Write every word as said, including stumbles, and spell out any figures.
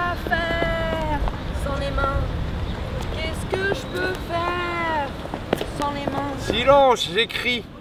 pas faire sans les mains? Qu'est-ce que je peux faire sans les mains? Silence, j'écris.